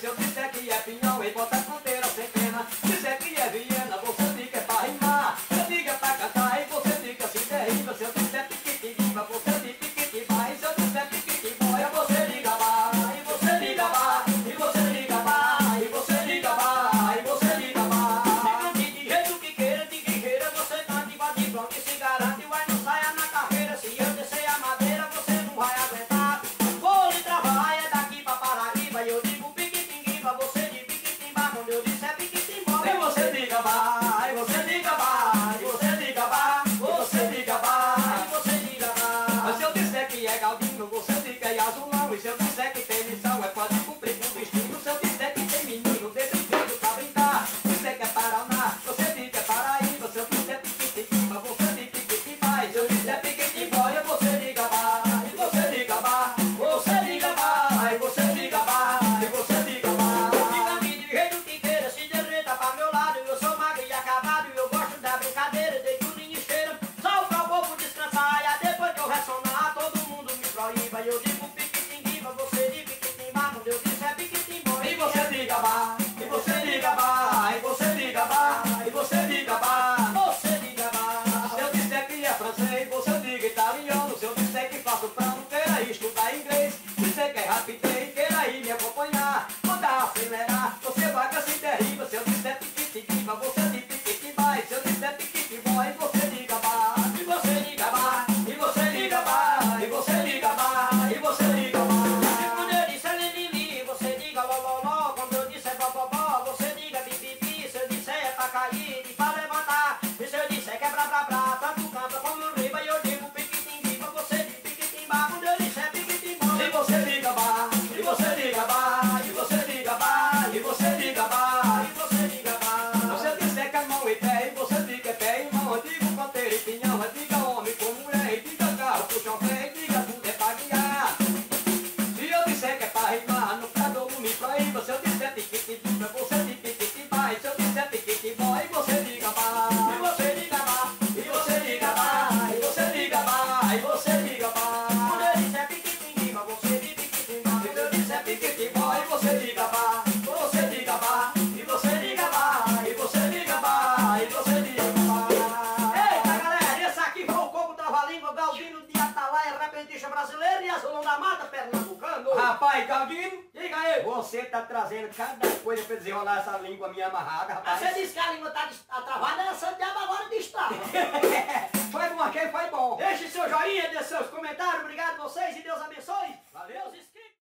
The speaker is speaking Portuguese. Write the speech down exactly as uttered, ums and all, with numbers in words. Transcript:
se eu disser que é pinhão, e bota a fronteira sem pena. Disser que é Viena, você diga é pra rimar. Eu digo é pra cantar, e você diga se derriba. Se eu disser piquitiba, você diga piquitiba. E se eu disser piquitiba, você diga vá. E você diga vá, e você diga vá. E você diga vá, e você diga vá. De jeito que queira, de que queira, você canta igual de pronto e se garante. Vai não saia na carreira, se eu descer a madeira, você não vai aguentar. Vou lhe travar, é daqui pra Paraíba. E eu digo piquitinguiba, você de piquitimba. Quando eu disser piquitimba, e você diga vá. E você diga vá, e você diga vá. Você diga vá, e você diga vá. Mas se eu disser que é Galdino, você diga é azulão. E se eu disser que tem missão, é pode cumprir com destino. Se eu disser que tem menino, desse jeito pra brincar. Disser que é Paraná, você diga é Paraíba. Se eu disser piquitimba, você diga piquitimba. E se eu disser piquitimba, e você diga vá. E você diga vá, você diga vá. E você diga vá, e você diga vá. Fica aqui de jeito que queira, se dejeita pra meu lado. Eu sou magro e acabado, e eu gosto da brincadeira. Dei tudo em esteira, só pra o povo descansar. E aí depois que eu ressonar, todo mundo me proíba. E eu digo piquitinguiba, você diga piquitimba. Quando eu disser piquitimba, e você diga vá. E você diga vá, e você diga vá. E você diga vá, você diga vá. Se eu disser que é francês, você diga italiano. Se eu disser que faço plano, queira estudar inglês. Disser que é rapidez, queira ir me acompanhar. Quando acelerar, você vai que se derriba. Se eu disser piquitimba, você diga piquitimba. E se eu disser piquitimba, e você diga vá. E você diga vá, e você diga vá. E você diga vá, e você diga vá. E quando eu disser lilili, você diga lololó. Quando eu disser bobobó, você diga bibibi. Se eu disser é pra cair e pra levantar. E se eu disser que é blá blá blá, tanto canta como riba. E eu digo piquitimba, você diga piquitimba. Quando eu disser piquitimba, e você diga vá. E você diga vá, e você diga vá. E você diga vá, e você diga vá. Se eu disser que é mão e pé, e você diga é pé e mão. Eu digo ponteiro e pinhão, eu diga homem com mulher. E diga carro, puxão, freio, diga tudo é pra guiar. Se eu disser que é pra rimar, no prado não me proíba. Se eu disser piquitiba, você diga piquitiba. E se eu disser piquitiba, e você diga vá. E você diga vá, e você diga vá. E você diga vá, e você diga vá. Quando eu disser piquitiba, você diga piquitiba. E se eu disser piquitiba, e você diga vá. Você diga vá, e você diga vá. E você diga vá, e você diga vá. Eita galera, esse aqui foi o Coco Trava-Língua, Galdino de Atalaia, repentista brasileiro e azulão da mata, pernambucano. Rapaz, Galdino, diga aí, você tá trazendo cada coisa pra desenrolar essa língua minha amarrada, rapaz. Você disse que a língua tá des- tá travada, ela Santiago agora destrava. Foi bom, aquele foi bom. Deixe seu joinha, deixe seus comentários. Obrigado a vocês e Deus abençoe.